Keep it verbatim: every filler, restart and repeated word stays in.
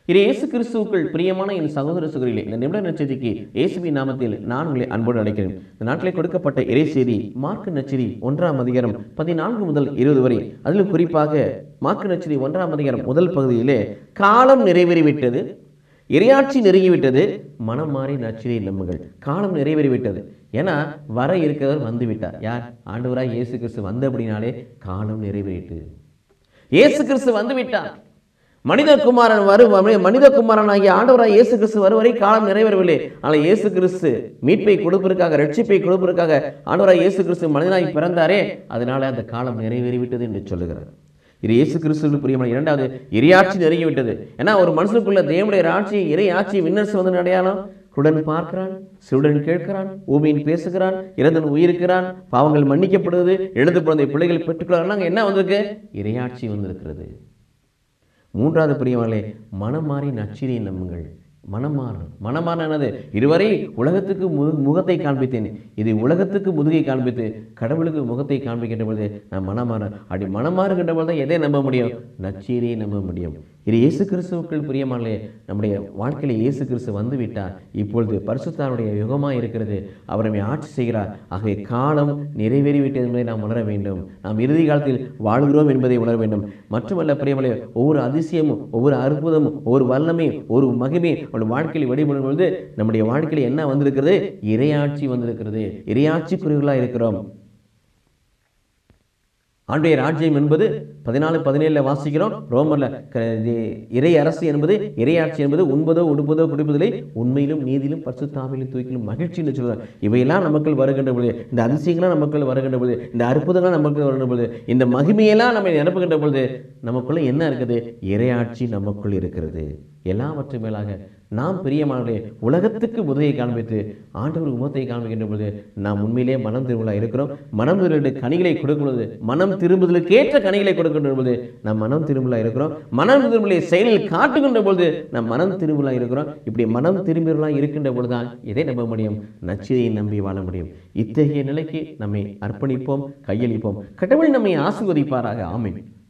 இது இயேசு கிறிஸ்துவுக்குள் பிரியமான என் சகோதர சகோதரிகளே, இந்த நிமிட நற்செய்திக்கு இயேசுவின் நாமத்தில் நான் உங்களை அன்போடு அழைக்கிறேன். இந்த நாட்டிலே கொடுக்கப்பட்ட இறை செய்தி மார்க்கு நற்செய்தி ஒன்றாம் அதிகாரம் பதினான்கு முதல் இருபது வரை. அதிலும் குறிப்பாக மார்க்கு நற்செய்தி ஒன்றாம் அதிகாரம் முதல் பகுதியிலே காலம் நிறைவேறிவிட்டது, இறையாட்சி நெருங்கிவிட்டது, மனம் மாறி நற்செய்தியை நம்புங்கள். காலம் நிறைவேறிவிட்டது. ஏன்னா வர இருக்கிறவர் வந்து விட்டார். யார்? ஆண்டவராய் இயேசு கிறிஸ்து வந்த அப்படின்னாலே காலம் நிறைவேறிட்டு. இயேசு கிறிஸ்து வந்து விட்டார். மனிதகுமாரன் வரு மனிதகுமாரன் ஆகிய ஆண்டவராய் இயேசு கிறிஸ்து வருவரை காலம் நிறைவேறவில்லை. ஆனால் இயேசு கிறிஸ்து மீட்பை கொடுப்பதற்காக, ரட்சிப்பை கொடுப்பதற்காக ஆண்டவராய் இயேசு கிறிஸ்து மனிதனாய் பிறந்தாரே, அதனால அந்த காலம் நிறைவேறிவிட்டது என்று சொல்லுகிறார். இது இயேசு கிறிஸ்துவுக்கு பிரியமான இரண்டாவது இறையாட்சி நெருங்கிவிட்டது. ஏன்னா ஒரு மனுஷனுக்குள்ள தேவனுடைய ஆட்சி, இறை ஆட்சி விண்ணரசு வந்து அடையாளம். குருடன் பார்க்கிறான், சிறுடன் கேட்கிறான், ஊமையின் பேசுகிறான், இறந்தன் உயிருக்கிறான், பாவங்கள் மன்னிக்கப்படுவது, எழுந்து பிறந்த பிள்ளைகள் பெற்றுக்கொள்ளாங்க. என்ன வந்திருக்கு? இறையாட்சி வந்திருக்கிறது. மூன்றாவது பிரியமானே, மனம் மாறி நற்செய்தியை நம்புங்கள். மனமாறன் மனமாறனது இதுவரை உலகத்துக்கு மு முகத்தை காண்பித்தேன், இது உலகத்துக்கு முதுகை காண்பித்து கடவுளுக்கு முகத்தை காண்பிக்கின்ற பொழுது நான் மனமாறன். அப்படி மனமாறுகின்ற பொழுது எதை நம்ப முடியும்? நற்செய்தியை நம்ப முடியும். இது இயேசு கிறிஸ்துவுக்குள் பிரியமானே, நம்முடைய வாழ்க்கையில் இயேசு கிறிஸ்து வந்து விட்டார். இப்பொழுது பரிசுத்தருடைய யுகமாக இருக்கிறது. அவர் நம்மை ஆட்சி செய்கிறார். ஆகவே காலம் நிறைவேறிவிட்டது என்பதை நாம் உணர வேண்டும். நாம் இறுதி காலத்தில் வாழ்கிறோம் என்பதை உணர வேண்டும். மட்டுமல்ல பிரியமானே, ஒவ்வொரு அதிசயமும், ஒவ்வொரு அற்புதமும், ஒவ்வொரு வல்லமையும், ஒரு மகிமையும் வாழ்க்கையில் வெளிப்படும் பொழுது நம்முடைய வாழ்க்கையில் என்ன வந்திருக்கிறது? இறையாட்சி வந்திருக்கிறது. இறையாட்சிக்குரியவர்களாக இருக்கிறோம். ஆண்டுடைய ராஜ்யம் என்பது பதினாலு பதினேழுல வாசிக்கிறோம். ரோமர்ல இறை அரசு என்பது, இறையாட்சி என்பது உண்பதோ உடுப்பதோ குடிப்பதிலே உண்மையிலும் நீதியிலும் பரிசுத்தாவிலும் தூக்கிலும் மகிழ்ச்சி என்று சொல்றார். இவையெல்லாம் நமக்குள் வருகின்ற பொழுது, இந்த அதிசயங்களாம் நமக்குள் வருகின்ற பொழுது, இந்த அற்புதங்களாம் நமக்குள் வருகின்ற பொழுது, இந்த மகிமையெல்லாம் நம்ம நிரப்புகின்ற பொழுது நமக்குள்ள என்ன இருக்குது? இறையாட்சி நமக்குள் இருக்கிறது. எல்லாவற்றும் மேலாக நாம் பிரியமானவர்களே, உலகத்துக்கு முதுகை காண்பித்து ஆண்டவருக்கு முகத்தை காண்பிக்கின்ற பொழுது நாம் உண்மையிலே மனம் திரும்பலாக இருக்கிறோம். மனம் திரும்புதலுக்கு கனிகளை கொடுக்கும் பொழுது, மனம் திரும்புதலுக்கு ஏற்ற கனிகளை கொடுக்கின்ற பொழுது நாம் மனம் திரும்பலாக இருக்கிறோம். மனம் திரும்பலை செயலில் காட்டுகின்ற பொழுது நாம் மனம் திரும்பலாக இருக்கிறோம். இப்படி மனம் திரும்பியவர்களாக இருக்கின்ற பொழுதுதான் எதை நம்ப முடியும்? நற்செய்தியை நம்பி வாழ முடியும். இத்தகைய நிலைக்கு நம்மை அர்ப்பணிப்போம், கையளிப்போம். கடவுள் நம்மை ஆசீர்வதிப்பாராக. ஆமென்.